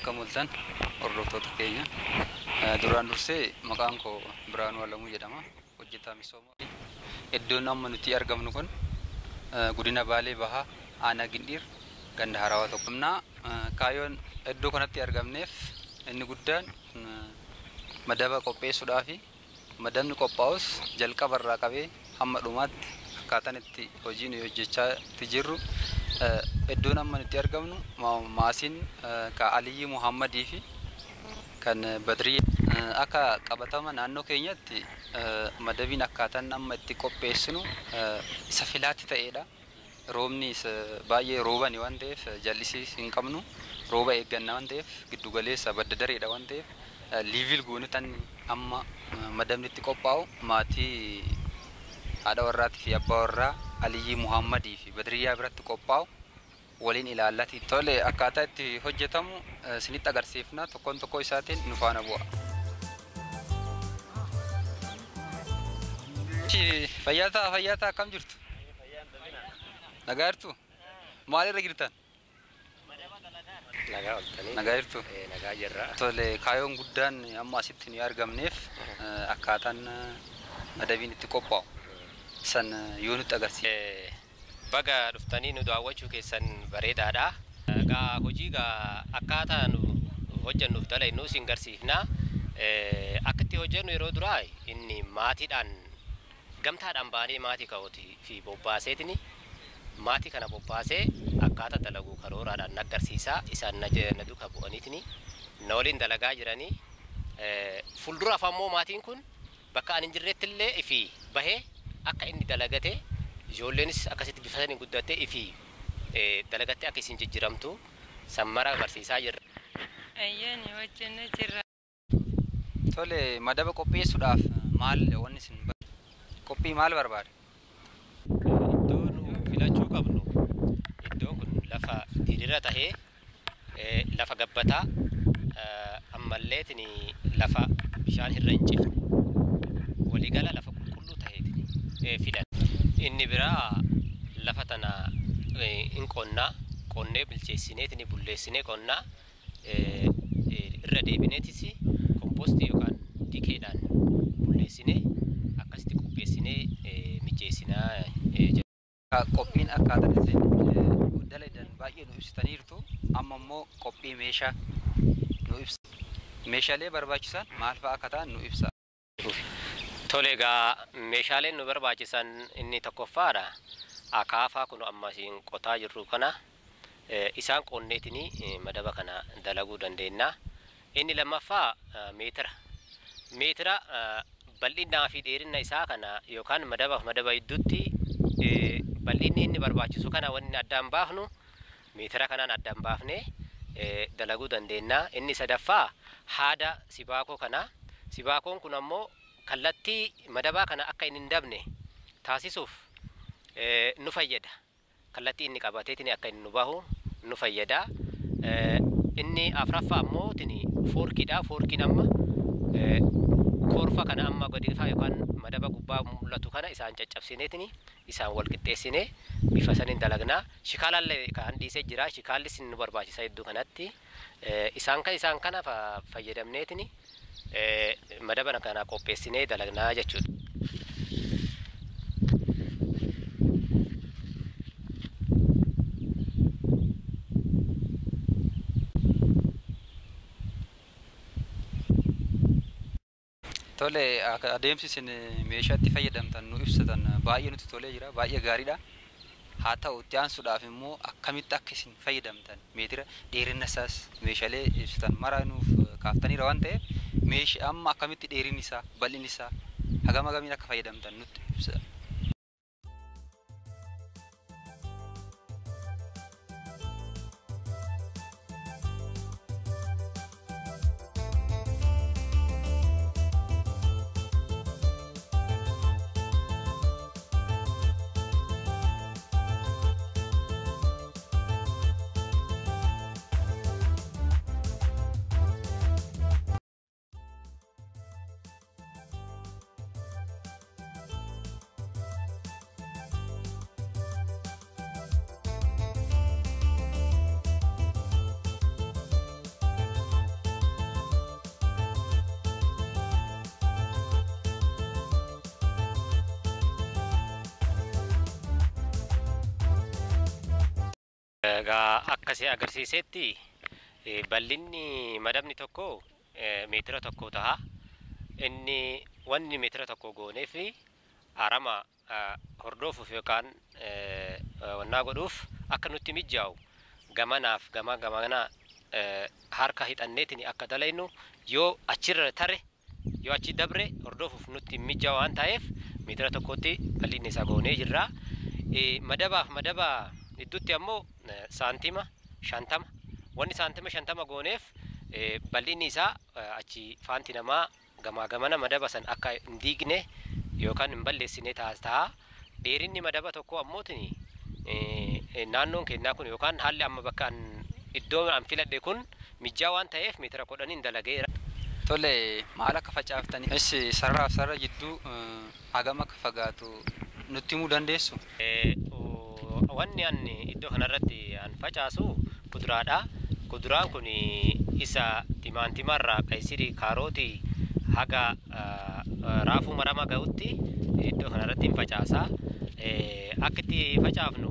akka mul'atan hordoftoota keenya. Duraan dursee maqaan koo Biraanuu Alamuu jedhama. Hojjetaa misoomaa. Iddoon amma nuti argamnu kun godina Baalee Bahaa Aanaa Gindiir ganda Harawaa tokkumnaa. Kaayyoon iddoo kanatti argamneef inni guddaan madaba qopheessuudhaa fi madabni qophaa'us jalqaba irraa qabee hamma dhumaatti akkaataan itti hojiin hojjechaa jirru. Iddoon amma nuti argamnu maasiin ka Aliyyi Muhammadii fi kan Badrii akka qabatama naannoo keenyatti madabiin akkaataan amma itti qopheessinu isa filaatti ta'edha. Roobni baay'ee roobani waan ta'eef jallisii hin qabnu, rooba eeggannaa waan ta'eef giddu galeessa badda dareedha waan ta'eef liivil goonitan amma madabni itti qophaa'u maatii haadha warraatii fi abbaa warraa Aliyyi Muhammadii fi Badriyaa biratti qophaa'u waliin ilaallati. Tole akkaataa itti hojjetamu isinitti agarsiifna. Tokkoon tokkoo isaatiin nu faana bu'a. Fayyaata akkam jirtu? Nagaa jirtu? Maalirra jirtan? Nagaa oltanii. Nagaa jirtu? Nagaa jirra. Tole kaayyoon guddaan amma asitti nu argamneef akkaataan madabiin itti qophaa'u san yoo nutti agarsiisa. Baga dhuftanii nu daawwachuu keessan bareedaadha. Gaa hojii akkaataa nu hojjennuuf dalagnuu isin garsiifna. Akka itti hojjennu yeroo duraa inni maatiidhaan gamtaadhaan baanee maatii ka'ootii fi bobbaaseetini maatii kana bobbaasee akkaataa dalaguu karooraadhaan agarsiisaa. Isaan na duuka bu'aniitini na waliin dalagaa jiranii. Fuulduraaf ammoo maatiin kun bakka ani hin jirretti illee ifi bahee akka inni dalagate ijoolleenis akkasitti bifatanii guddattee ifi dalagattee akka isin jijjiiramtu sammara barsiisaa jirra. Ayyaani hojjennee jirra. Tole madaba qopheessuudhaaf maal wanni isin qophii maal barbaada? Iddoo nu filachuu qabnu iddoon kun lafa diriira tahee lafa gabbataa ammallee lafa bishaan irra hin cifne waliigala lafa qulqulluu tahee filan. Inni biraa lafa tana in qonnee bilcheessineetini bulleessinee qonnaa irra deebineetis kompoostii yookaan dikeedhaan bulleessinee akkasitti qopheessinee mijeessinaa. Qophiin akkaataa isin dalagan baay'ee nu ibsitaniirtu. Amma immoo qophii meeshaa nu ibsa. Meeshaalee barbaachisan maal fa'aa akka ta'an nu ibsa. Tole gaa meeshaaleen nu barbaachisan inni tokkoffaadha. Akaafaa kun amma isin qotaa jirru kana isaan qonneetini madaba kana dalaguu dandeenya. Inni lammaffaa meetira bal'inaa fi dheerina isaa kana yookaan madaba idduutti bal'inni inni barbaachisu kana wanni addaan baafnu meetira kanaan addaan baafnee dalaguu dandeenya. Inni sadaffaa haada sibaakoo kana. Sibaakoon kun ammoo kallattii madabaa kana akka inni hin dabne taasisuuf nu fayyada. Kallattii inni qabateetini akka inni nu bahu nu fayyada. Inni afuraffaa ammoo foorkiidha. Foorkiin amma korfa kana amma gadiifaa yookaan madaba gubbaa mul'atu kana isaan caccabsineetini isaan wal qixxeessinee bifa saniin dalagnaa. Shikaalallee kan dhiisee jira. Shikaallis nu barbaachisa iddoo kanatti. Isaan kana fayyadamneetini madaba kana qopheessinee dalagnaa jechuudha. Tole adeemsi isin meeshaa itti fayyadamtan nu ibsatan baay'ee nutti tolee jira. Baay'ee gaariidha. Haa ta'u itti aansuudhaaf immoo akkamitti akka isin fayyadamtan meetira dheerina isaas meeshaalee ibsatan mara nuuf kaaftaniira waan ta'eef meeshaa amma akkamitti dheerinni isaa bal'inni isaa hagam hagamiin akka fayyadamtan nutti ibsa. akkasii agarsiisetti bal'inni madabni tokko meetira tokko ta'a. Inni wanni meetira tokko goonee fi arama hordofuuf yookaan wannaa godhuuf akka nutti mijaa'u gamanaaf gamana harka hidhanneetiin akka dalaynu yoo achirra tare yoo achi dabre hordofuuf nutti mijaa'u waan ta'eef meetira tokkotti bal'inni isaa goonee jirra. Madaba idduutti ammoo saantima 50 wanni saantima 50 gooneef bal'inni isaa achi faanti namaa gamana madaba san akka hin diigne yookaan hin balleessine ta'a. Dheerinni madaba tokko ammootiin naannoon kennaa kun yookaan haalli amma bakka iddoo an filadhe kun mijaa waan ta'eef meetira 10 dalageera. Tole maal akka facaaftanii sararaaf sarara jidduu hagam akka fagaatu nutti himuu dandeessu? Wanni an iddoo kanarratti an facaasu kuduraadha. Kuduraan kun isa timaantimarraa qaysirii kaarootii haga raafuu maramaa ga'utti iddoo kanarratti hin facaasa. Akka itti facaafnu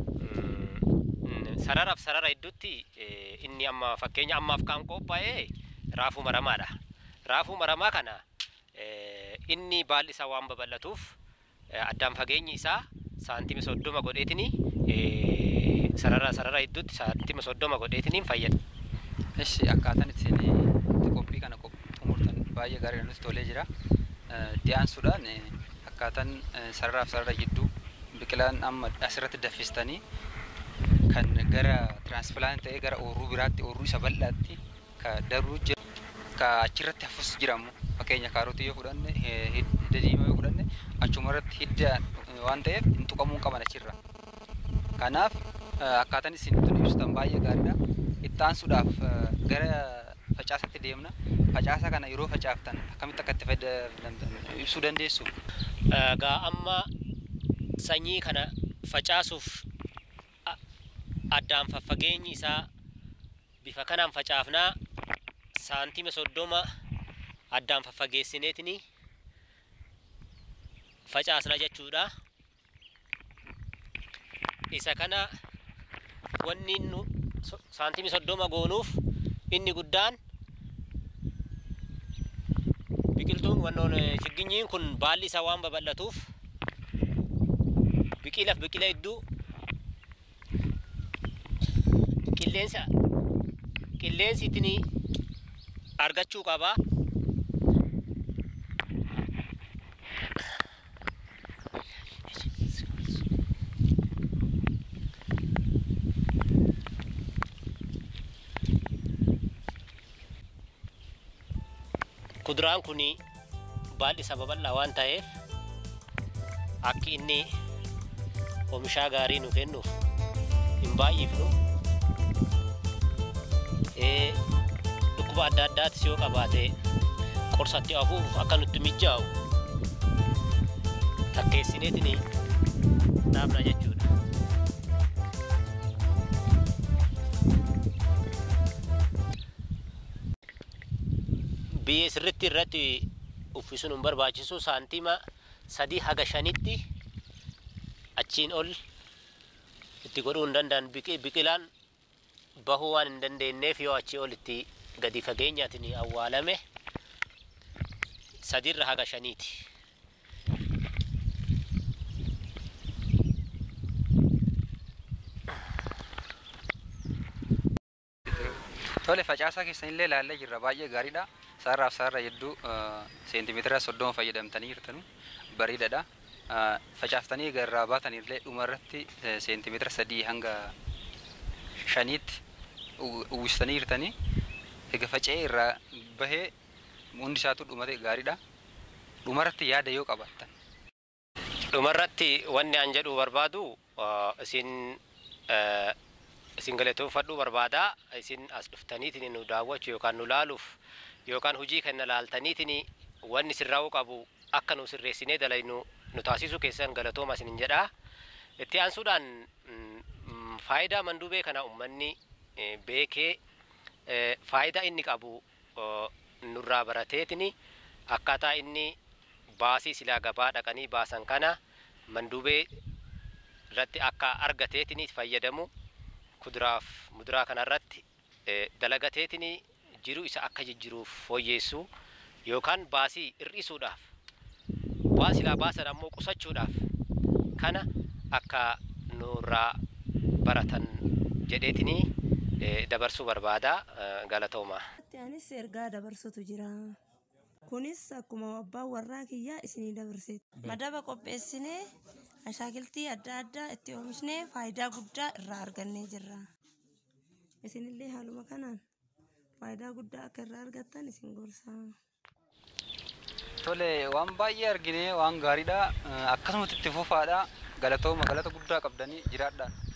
sararaaf sarara idduutti inni amma fakkeenya ammaaf kan qophaa'e raafuu maramaadha. Raafuu maramaa kana inni baalli isaa waan babal'atuuf addaan fageenyi isaa saantima 30 godheetini sarara idduutti saantima 30 godheetiniin fayyada. Akkaataan ittiin qophii kana xumurtan baay'ee gaarii nutti tolee jira. Itti aansuudhaan akkaataan sararaaf sarara jidduu biqilaan amma asirratti daffistanii kan gara tiraansplaant ta'ee gara oorruu biraatti oorruu isa bal'aatti ka daruu jira ka achirratti hafus jiramu fakkeenya kaarotii yoo fudhanne hidda diimaa yoo fudhanne achumarratti hidda waan ta'eef hin tuqamuu qaban achirra. Kanaaf akkaataan isin ittiin ibsitan baay'ee gaariidha. Itti aansuudhaaf gara facaasatti deemna. Facaasa kana yeroo facaaftan akkamitti akka itti fayyadamtan ibsuu dandeessu? Amma sanyii kana facaasuuf addaan faffageenyi isaa bifa kanaan facaafnaa saantima 30 addaan faffageessineetini facaasna jechuudha. Isa kana wanni nu saantimi 30 goonuuf inni guddaan biqiltuun wannoon chigginyiin kun baalli isaa waan babal'atuuf biqila idduu qilleensi ittiin argachuu qaba. Kuduraan kun baalli isaa babal'aa waan ta'eef akka inni oomishaa gaarii nu kennuuf hin baay'ifnu. Dhukkuba adda addaatis yoo qabaate qorsatti afuuf akka nutti mijaa'u takkeessineetini dhaabna jechuudha. Biyyee sirriitti irratti uffisuun hin barbaachisu. Saantima 3 haga 5tti achiin ol itti godhuu hin danda'an. Biqilaan bahuu waan hin dandeenyeef yoo achii ol itti gadi fageenyaatiin awwaalame 3 haga 5tti. Tole facaasaa keessan illee ilaallee jirra baay'ee gaariidha. Sararaaf sarara jidduu seentimeetira 30 fayyadamtanii jirtanu bareedaadha. Facaaftanii garraa baatanillee dhumarratti seentimeetira 3 hanga 5tti uwwistanii jirtanii egaa faca'ee irraa bahee hundi isaatu dhumate gaariidha. Dhumarratti yaada yoo qabaattan. Dhumarratti wanni an jedhu barbaadu isin galatoomfadhuu barbaada. Isin as dhuftaniitiin nu daawwachuu yookaan nu laaluuf yookaan hojii kana laaltaniitiin wanni sirraa'uu qabu akka nu sirreessinee dalaynu nu taasisuu keessan galatooma isin jedha. Itti aansuudhaan faayidaa mandubee kana ummanni beekee faayidaa inni qabu nurraa barateetiin akkaataa inni baasii silaa gabaa dhaqanii baasan kana mandubee irratti akka argateetiin fayyadamu kuduraaf muduraa kanarratti dalagateetini jiruu isa akka jijjiruuf fooyyeessuu yookaan baasii hir'isuudhaaf waan silaa baasan ammoo qusachuudhaaf kana akka nurraa baratan jedheetini dabarsuu barbaada galatoomaa. Anis ergaa dabarsutu jira. Kunis akkuma abbaan warraa kiyyaa isinii dabarseet. Madaba qopheessinee ashaakiltii adda addaa itti oomishne faayidaa guddaa irraa argannee jirra. Isinillee haaluma kanaan faayidaa guddaa akka irraa argattan isin gorsa. Tole waan baay'ee argine waan gaariidha. Akkasumatti itti fufaadha. Galatooma galata guddaa qabdanii jiraadhaan.